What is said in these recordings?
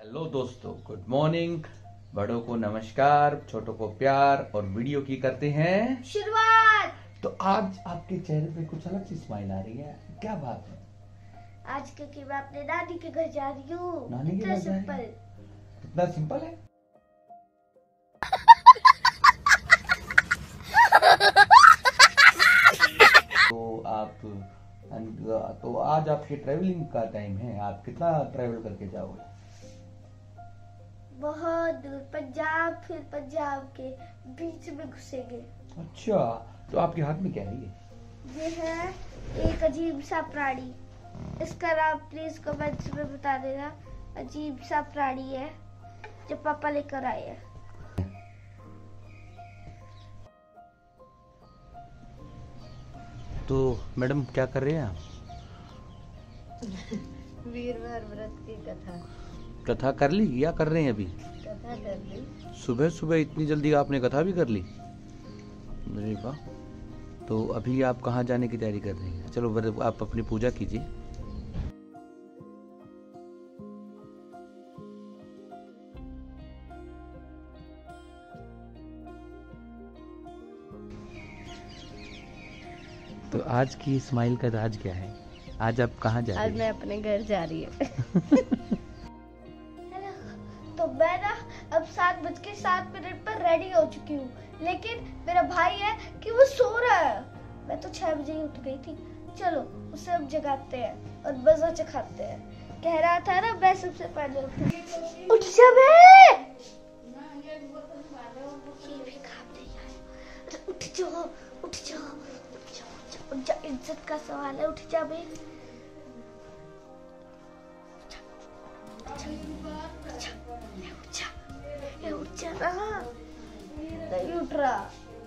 Hello दोस्तों, good morning. बड़ों को नमस्कार, छोटों को प्यार और वीडियो की करते हैं शुरुआत। तो आज आपके चेहरे पे कुछ अलग सी स्माइल आ रही है, क्या बात है? आज क्योंकि मैं अपने दादी के घर जा रही हूँ। नानी के घर जा रही है? इतना सिंपल है। तो आज आपके ट्रैवलिंग का टाइम है। आप कितना ट्रैवल करके जाओगे? बहुत दूर, पंजाब, फिर पंजाब के बीच में घुसेंगे। अच्छा, तो आपके हाथ में क्या है? ये है एक अजीब सा प्राणी। इसका नाम प्लीज कमेंट्स में बता देना। अजीब सा प्राणी है जो पापा लेकर आए हैं। तो मैडम क्या कर रहे हैं आप? वीरवार व्रत की कथा कर ली या कर रहे हैं अभी? कथा कर ली। सुबह सुबह इतनी जल्दी आपने कथा भी कर ली? अरे वाह। तो अभी आप कहाँ जाने की तैयारी कर रही हैं? चलो आप अपनी पूजा कीजिए। तो आज की स्माइल का राज क्या है? आज आप कहाँ जा रही हैं? आज मैं अपने घर जा रही हूँ। तो मैं ना अब 7:07 पर रेडी हो चुकी हूँ, लेकिन मेरा भाई है कि वो सो रहा है। मैं तो 6 बजे ही उठ गई थी। चलो उसे अब जगाते हैं और मजा चखाते हैं। कह रहा था ना मैं सबसे पहले उठ जा बे। उठ जाओ, उठ जाओ, उठ जा, इज्जत का सवाल है। उठ जा बे। नहीं उठ रहा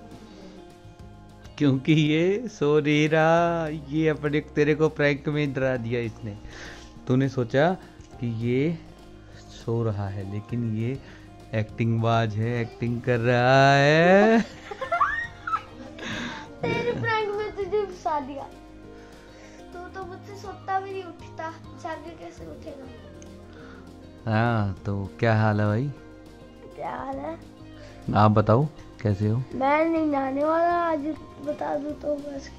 क्योंकि ये सो नहीं रहा। ये अपने तेरे को प्रैंक में डरा दिया इसने। तूने सोचा कि ये सो रहा है, लेकिन ये एक्टिंग बाज है, एक्टिंग कर रहा है। तेरे प्रैंक में तुझे फंसा दिया। तू तो मुझसे सोता भी नहीं उठता, जाके कैसे उठेगा? हाँ, तो क्या हाल है भाई? क्या हाल है? आप बताओ कैसे हो? मैं नहीं नहाने वाला आज, बता दूं तो बस।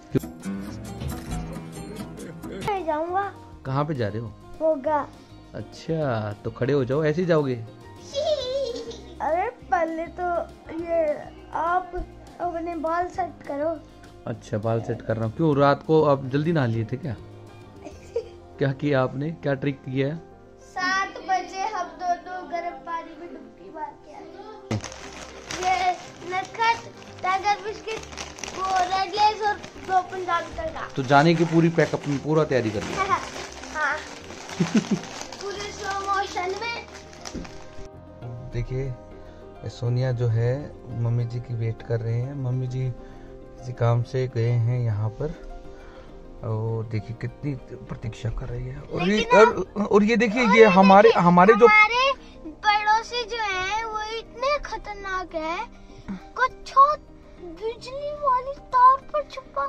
मैं जाऊंगा। कहाँ पे जा रहे हो? होगा। अच्छा, तो खड़े हो जाओ, ऐसे ही जाओगे? अरे पहले तो ये आप अपने बाल सेट करो। अच्छा, बाल सेट कर रहा हूँ। क्यों, रात को आप जल्दी नहा लिए थे क्या? क्या किया आपने, क्या ट्रिक किया है? 7 बजे हम दोनों गर्म पानी में डुबकी मार के आए। ये नटखट, टाइगर बिस्किट, वो रेड लेस और 2 पंजाबी तड़का। तो जाने की पूरी पैकअप में पूरा तैयारी कर ली? हाँ। पूरे स्लो मोशन में। देखिए, सोनिया जो है मम्मी जी की वेट कर रहे हैं। मम्मी जी किसी काम से गए हैं यहाँ पर, और देखिए कितनी प्रतीक्षा कर रही है। और ये देखिए, ये हमारे जो पड़ोसी जो है वो इतने खतरनाक है। कुछ बिजली वाली तार पर छुपा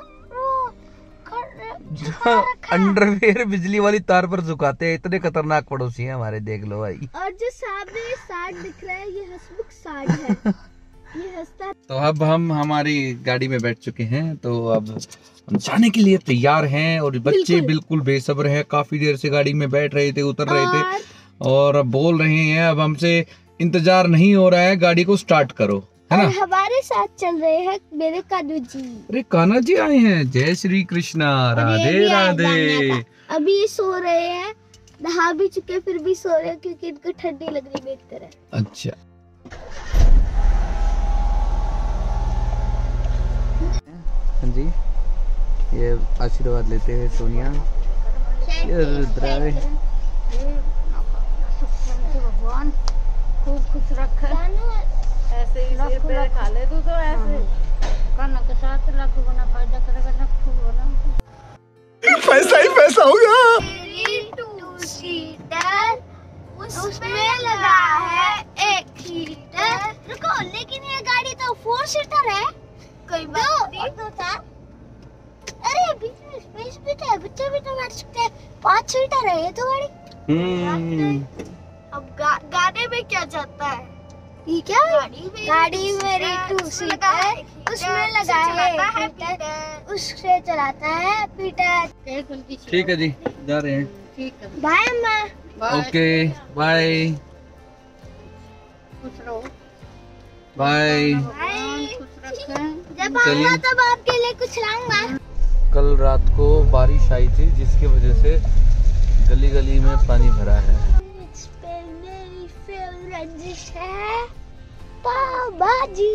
अंडरवेयर बिजली वाली तार पर झुकाते हैं। इतने खतरनाक पड़ोसी हैं हमारे, देख लो भाई। और जो सामने साड़ दिख रहा है, ये हंसमुख साड़ है। ये हंसता। तो अब हम हमारी गाड़ी में बैठ चुके हैं, तो अब हम जाने के लिए तैयार हैं। और बच्चे बिल्कुल बेसब्र हैं, काफी देर से गाड़ी में बैठ रहे थे, उतर रहे थे, और अब बोल रहे हैं अब हमसे इंतजार नहीं हो रहा है, गाड़ी को स्टार्ट करो, है ना? हमारे साथ चल रहे हैं मेरे कान्हा जी। अरे कान्हा जी आए हैं। जय श्री कृष्णा, राधे राधे। अभी सो रहे हैं, नहा भी चुके फिर भी सो रहे हैं क्योंकि इनको ठंडी लग रही मेरी तरह। अच्छा, हाँ जी, ये आशीर्वाद लेते हुए सोनिया। ये रुद्रा है। भगवान खूब खुश रखे। ऐसे ही सिर पे खा ले तू तो ऐसे कान्हा के साथ लाख गुना फायदा करेगा। लाख गुना पैसा ही पैसा होगा। उसमें लगा है 1 हीटर। रुको, लेकिन ये गाड़ी तो 4 सीटर है। कोई बात नहीं। अरे बीच में स्पेस भी तो है, बच्चे भी तो बैठ सकते हैं। 5 सीटर है ये तो गाड़ी। अब में क्या जाता है? ये क्या? गाड़ी मेरी टू सीटर है, उसमें लगा है पीटर, उससे चलाता है पीटर। ठीक है जी, जा रहे हैं। ठीक है, बाय अम्मा। ओके बाय खुश रहो। बाय। खुश रखें। जब आऊंगा तब आपके लिए कुछ लाऊंगा। कल रात को बारिश आई थी जिसकी वजह से गली गली में पानी भरा है। मेरी फेवरेट डिश है पाव भाजी।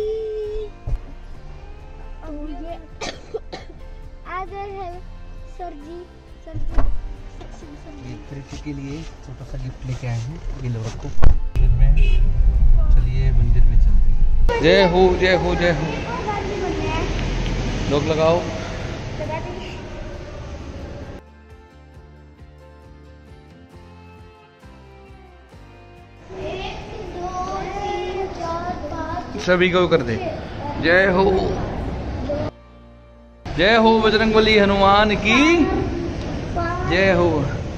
और मुझे आदर है सर जी। प्रीति के लिए छोटा सा गिफ्ट लेके आए हैं, ये लो रखो। मंदिर में चलिए, मंदिर में चलते हैं। जय हो जय हो जय हो। लोग लगाओ। सभी को कर दे। जय हो जय हो बजरंगबली हनुमान की जय हो।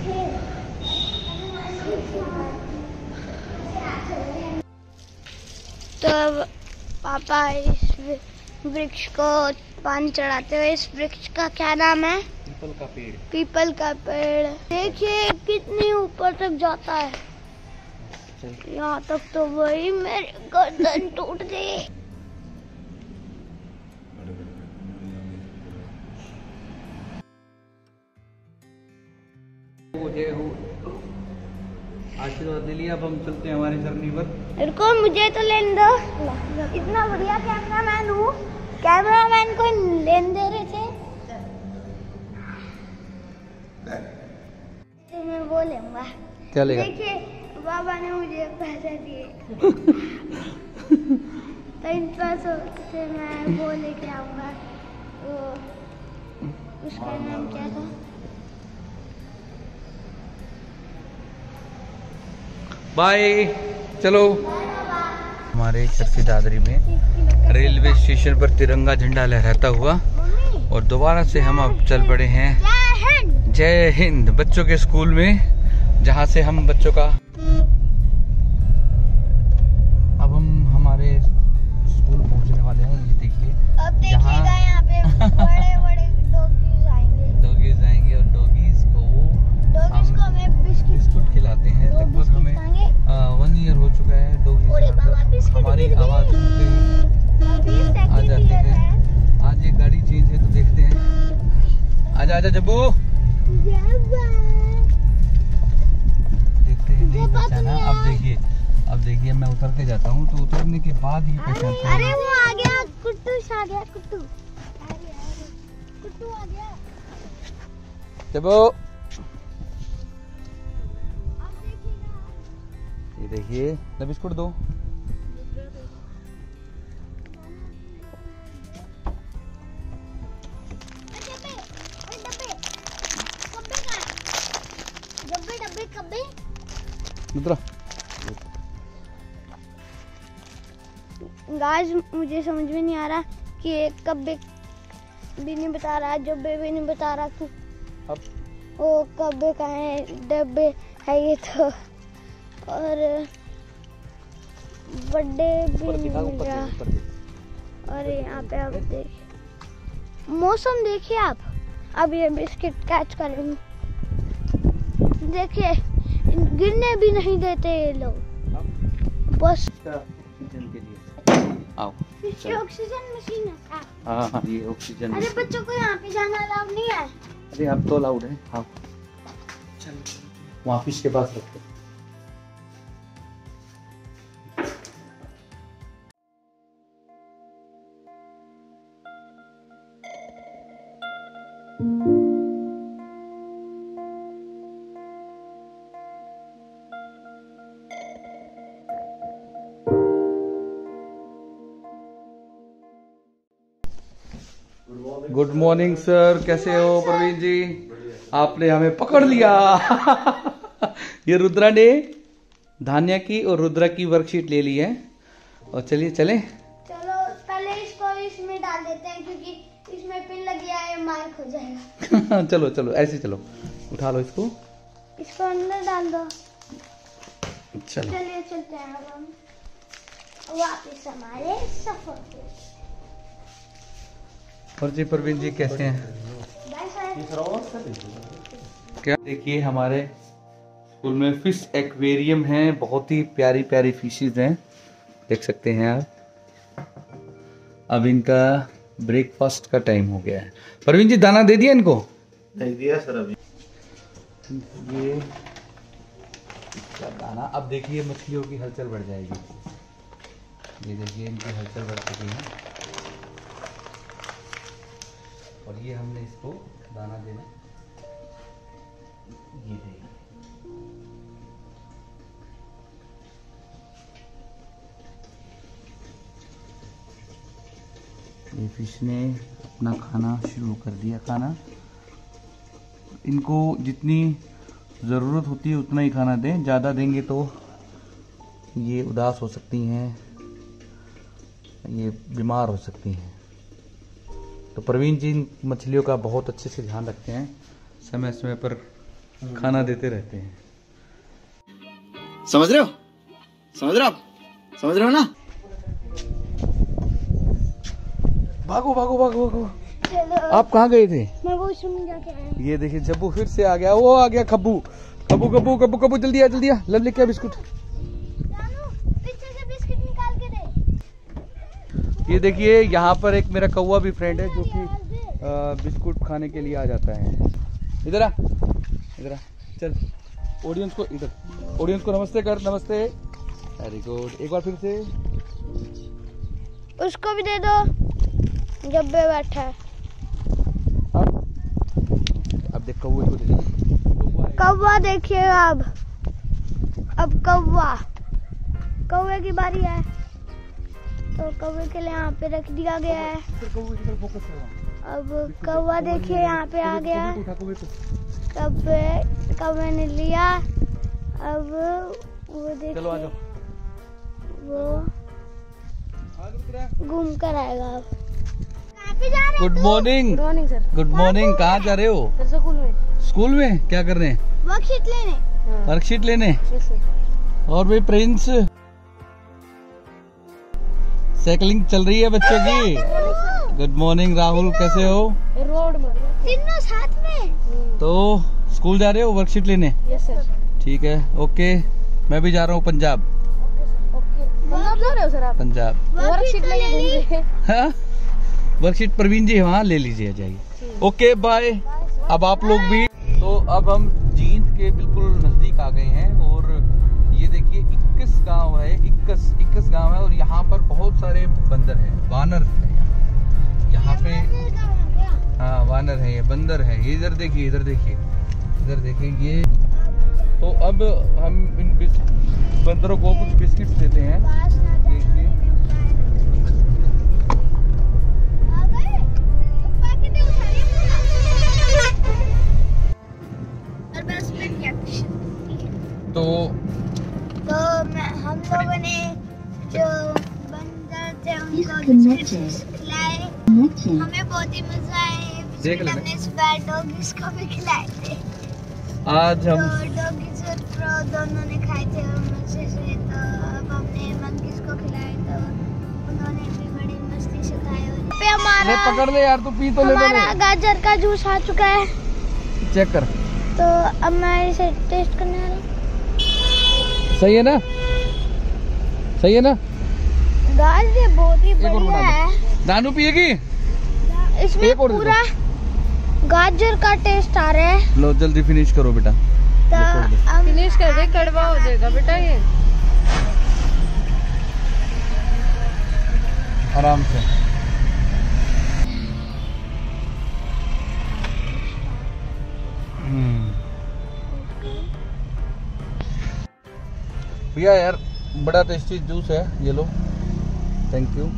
तो अब पापा इस वृक्ष को पानी चढ़ाते हुए, इस वृक्ष का क्या नाम है? पीपल का पेड़। पीपल का पेड़। देखिए कितनी ऊपर तक जाता है। यहाँ तक तो वही मेरे गर्दन टूट गई। जय हो। आशीर्वाद ले लिया, अब हम चलते हैं हमारी जर्नी पर। रुको, मुझे तो लेने दो। इतना बढ़िया कैमरामैन हूँ, कैमरामैन को लेने दे रहे थे। तो मैं वो लूंगा। क्या लेगा? देखिए बाबा ने मुझे पैसे दिए तो इन पैसों से मैं वो लेके आऊंगा। वो उसका नाम क्या था? बाय। चलो। हमारे घर की दादरी में रेलवे स्टेशन पर तिरंगा झंडा लहराता हुआ और दोबारा से हम अब चल पड़े हैं जय हिंद बच्चों के स्कूल में, जहाँ से हम बच्चों का अब हम हमारे स्कूल पहुँचने वाले हैं। ये देखिए, अब देखिएगा यहाँ पे बड़े बड़े डॉगीज आएंगे और डॉगीज को हमें बिस्कुट खिलाते हैं। लगभग हमें 1 ईयर हो चुका है डॉगीज। हमारी आवाज सुनते ही आ जाते हैं। आज ये गाड़ी चेंज है तो देखते हैं। आजा आजा जब्बू। देखते हैं, नहीं पहचाना। अब देखिए मैं उतर के जाता हूँ तो उतरने के बाद ये पहचानता है। अरे वो आ गया, कुट्टू आ गया। कुट्टू आ गया। जब्बू, ये देखिए, ले बिस्कुट दो। गाइस मुझे समझ में नहीं आ रहा कि एक कब्बे भी नहीं बता रहा, जब्बे भी नहीं बता रहा कि अब वो कब्बे का है, डब्बे है ये तो, और बर्थडे भी नहीं मिल रहा। और यहाँ पे आप देखिए मौसम, देखिए आप। अब ये बिस्किट कैच करेंगे, देखिए गिरने भी नहीं देते ये लोग। बस ऑक्सीजन के लिए आओ। इसकी ऑक्सीजन मशीन है। हाँ, ये ऑक्सीजन। अरे बच्चों को यहाँ पे जाना अलाउड नहीं है। अरे अब तो अलाउड है। आओ चल, वहाँ फिश के पास रखते। गुड मॉर्निंग सर, कैसे हो प्रवीण जी? आपने हमें पकड़ लिया। ये रुद्रा ने धान्या की और रुद्रा की वर्कशीट ले ली है। और चलिए चले। चलो पहले इसको इसमें डाल देते हैं, क्योंकि इसमें पिन लग गया है, मार्क हो जाएगा। चलो चलो, ऐसे चलो, उठा लो इसको अंदर डाल दो। चलो चलिए चलते हैं अब हम वापस हमारे सफर पे। और जी प्रवीण जी कैसे हैं? क्या देखिए हमारे स्कूल में फिश एक्वेरियम है, बहुत ही प्यारी प्यारी फिशेज हैं, देख सकते हैं आप। अब इनका ब्रेकफास्ट का टाइम हो गया है। प्रवीण जी दाना दे दिया इनको? दे दिया सर अभी। ये इसका दाना, अब देखिए मछलियों की हलचल बढ़ जाएगी। ये देखिए इनकी हलचल बढ़ चुकी है और ये हमने इसको दाना देना, ये देखिए ये फिश ने अपना खाना शुरू कर दिया। खाना इनको जितनी ज़रूरत होती है उतना ही खाना दें, ज़्यादा देंगे तो ये उदास हो सकती हैं, ये बीमार हो सकती हैं। तो प्रवीण जी इन मछलियों का बहुत अच्छे से ध्यान रखते हैं, समय समय पर खाना देते रहते हैं। समझ रहे हो? समझ रहे हो आप? समझ रहे हो ना? भागो भागो भागो भागो। चलो आप कहाँ गए थे? मैं वॉशरूम जाके आया। ये देखिए जब्बू फिर से आ गया, वो आ गया खब्बू। खब्बू खब्बू खब्बू खब्बू जल्दी आ जल्दी आ, लब लेके आ बिस्कुट। जानू पीछे से बिस्किट निकाल के दे। ये देखिए यहाँ पर एक मेरा कौवा भी फ्रेंड है जो कि बिस्कुट खाने के लिए आ जाता है। इधर आ, इधर आ, चल ऑडियंस को, इधर ऑडियंस को नमस्ते कर, नमस्ते। वेरी गुड, एक बार फिर से। उसको भी दे दो जब भी बैठा है। अब देख कौवे को दे। कौवा देखिए अब कौवा, कौवे की बारी है तो कौवे के लिए यहाँ पे रख दिया गया है। अब कौवा देखिए यहाँ पे आ गया, कौवे ने लिया। अब वो देखिए वो घूम कर आएगा। अब good morning. Good morning sir. Good morning, कहाँ जा रहे हो? सर स्कूल में। स्कूल में क्या कर रहे हैं? वर्कशीट लेने। वर्कशीट लेने। Yes sir. और भाई प्रिंस, साइकिलिंग चल रही है बच्चों की। गुड मॉर्निंग राहुल, कैसे हो? रोड में तीनों साथ में। तो स्कूल जा रहे हो वर्कशीट लेने? Yes sir. ठीक है, ओके। मैं भी जा रहा हूँ पंजाब। पंजाब जा रहे हो सर आप? पंजाब वर्कशीट लेके घूम रहे हैं। हाँ, वर्कशीट प्रवीण जी वहाँ ले लीजिए, जाइए। Okay bye. अब आप लोग भी। तो अब हम जींद के बिल्कुल नजदीक आ गए हैं और ये देखिए 21 गांव है, 21 गांव है और यहाँ पर बहुत सारे बंदर हैं, वानर है यहाँ पे। हाँ वानर है, ये बंदर है। इधर देखिए, इधर देखिए, इधर देखिए ये। तो अब हम इन बंदरों को कुछ बिस्किट्स देते हैं। देखिए तो हम लोगों ने जो बंदर थे उनको बिस्किट्स खिलाए, हमें बहुत ही मजा आया। देख लेना। हमने स्पैर डॉगीज को भी खिलाए थे। आज हम तो डॉगीज और प्रो दोनों ने खाए थे और मजे से। तो अब हमने मंकीज को खिलाए तो उन्होंने भी बड़ी मस्ती से खाए। पे हमारा पकड़ ले यार, तू पी तो ले। हमारा गाजर का जूस आ चुका है, चेक कर। तो अब मैं इसे टेस्ट करने वाला हूँ। सही है ना? सही है ना? गाइस ये बहुत ही एक और बढ़िया बना है। दानू पिएगी? इसमें एक और दे दो। पूरा गाजर का टेस्ट आ रहा है। लो जल्दी फिनिश करो बेटा। तो अब फिनिश कर दे, कड़वा हो जाएगा बेटा ये। आराम से। भैया यार बड़ा टेस्टी जूस है, ये लो। Thank you.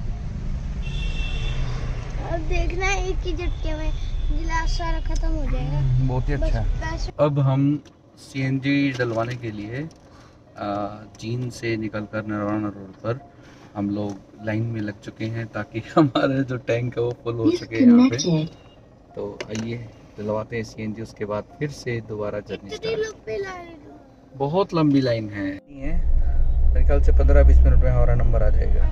अब देखना है एक ही झटके में गिलास सारा खत्म हो जाएगा। बहुत ही अच्छा है। बस अब हम सीएनजी डलवाने के लिए जींद से निकलकर नरवाना रोड पर हम लोग लाइन में लग चुके हैं ताकि हमारा जो टैंक है वो फुल हो सके यहाँ पे। तो आइए डलवाते हैं सीएनजी, उसके बाद फिर से दोबारा जर्नी स्टार्ट। बहुत लंबी लाइन है। मेरे ख्याल से 15-20 मिनट में हमारा नंबर आ जाएगा।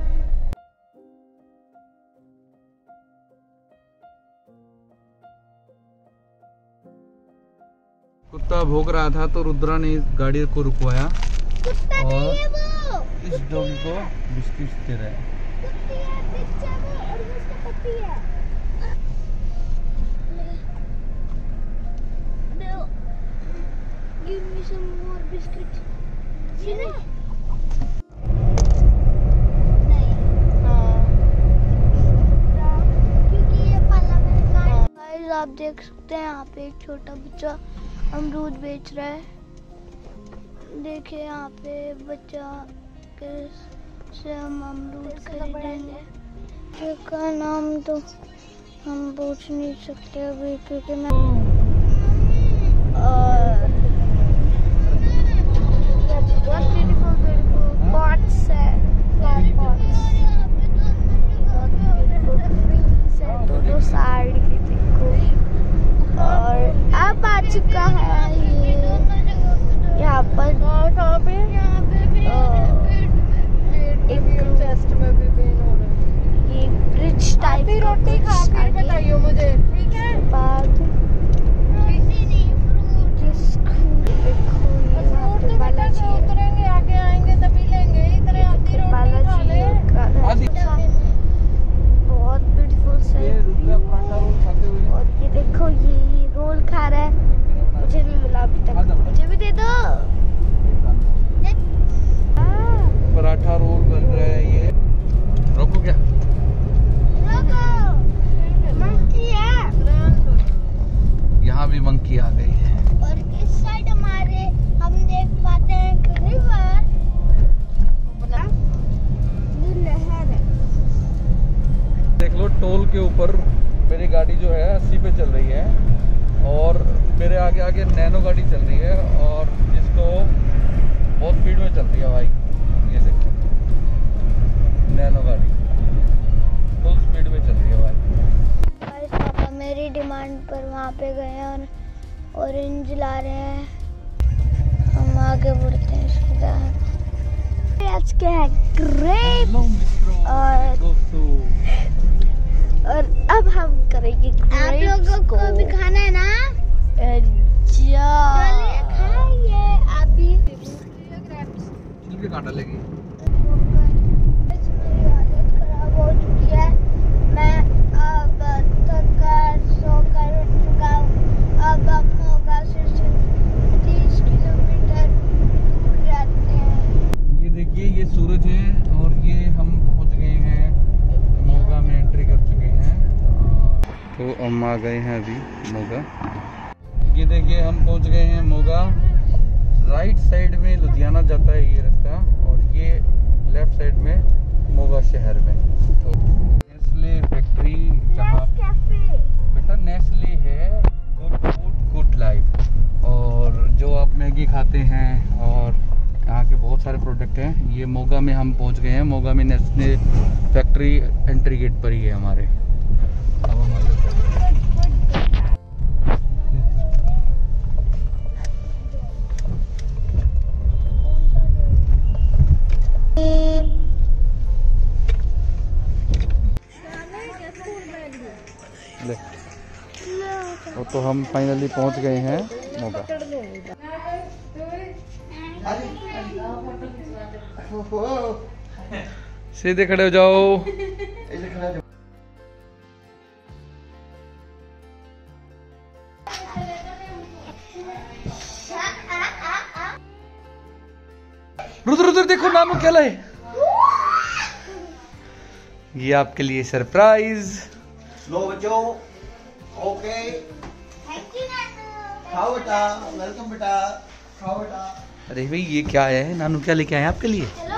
कुत्ता भौंक रहा था तो रुद्रा ने इस गाड़ी को रुकवाया और इस डॉगी को बिस्किट दे रहा है। Give me some more biscuits. नहीं। क्योंकि ये पाला मैंने कहा। गाइस आप देख सकते हैं यहाँ पे एक छोटा बच्चा अमरूद बेच रहा है। देखिए यहाँ पे बच्चा कैसे हम अमरूद खरीदेंगे। इसका नाम तो हम पूछ नहीं सकते अभी क्योंकि मैं बहुत beautiful pots है, flower pots। बहुत beautiful trees है, दोनों साइड के देखो। और अब आ चुका है ये यहाँ पर एक चेस्ट में भी पेन हो रहा है। ये ब्रिज टाइप की रोटी खा के बताइयो मुझे, ठीक है? बाद उतरेंगे आगे आएंगे तभी लेंगे। इतने आधी रोटी खा ले। बहुत ब्यूटीफुल से और ये देखो ये रोल खा रहा है। मुझे नहीं मिला अभी तक, मुझे भी दे दो। पराठा रोल बन रहा है ये। रोको क्या? रोको। मंकी है। यहाँ भी मंकी आ गई है। और इस साइड हमारे हम देख पाते हैं एक रिवर। ये नहर है। देख लो टोल के ऊपर मेरी गाड़ी जो है 80 पे चल रही है और मेरे आगे आगे नैनो गाड़ी चल रही है और जिसको बहुत स्पीड में चल रही है भाई। ये देखो नैनो गाड़ी फुल स्पीड में चल रही है भाई। पापा मेरी डिमांड पर वहाँ पे गए और ऑरेंज ला रहे हैं। हम आगे बढ़ते हैं इसके साथ। आज के है ग्रेप और अब हम करेंगे आप लोगों को भी खाना है ना? चलिए खाइए आप भी। छिलके काटा लेगी। मेरी हालत खराब हो चुकी है। मैं अब थक कर सो कर उठ चुका हूँ। अब हम मोगा से सिर्फ 30 किलोमीटर दूर रहते हैं। ये देखिए ये सूरज है और ये हम पहुंच गए हैं मोगा में, एंट्री कर चुके हैं। तो हम आ गए हैं अभी मोगा। ये देखिए हम पहुंच गए हैं मोगा। राइट साइड में लुधियाना जाता है ये रास्ता और ये लेफ्ट साइड में मोगा शहर में। तो नेस्ले फैक्ट्री जहाँ बेटा नेस्ले है गुड फूड गुड लाइफ और जो आप मैगी खाते हैं और यहाँ के बहुत सारे प्रोडक्ट हैं। ये मोगा में हम पहुँच गए हैं। मोगा में नेस्ले फैक्ट्री एंट्री गेट पर ही है हमारे। अब हम अंदर चलते हैं। ले तो हम फाइनली पहुंच गए हैं मोगा। सीधे खड़े हो जाओ। रुद्र रुद्र देखो नानू क्या लाए। ये आपके लिए सरप्राइज। लो बच्चों, ओके थैंक यू नानू। खाओ बेटा, वेलकम बेटा, खाओ बेटा। अरे भाई ये क्या है? नानू क्या लेके आए आपके लिए? चलो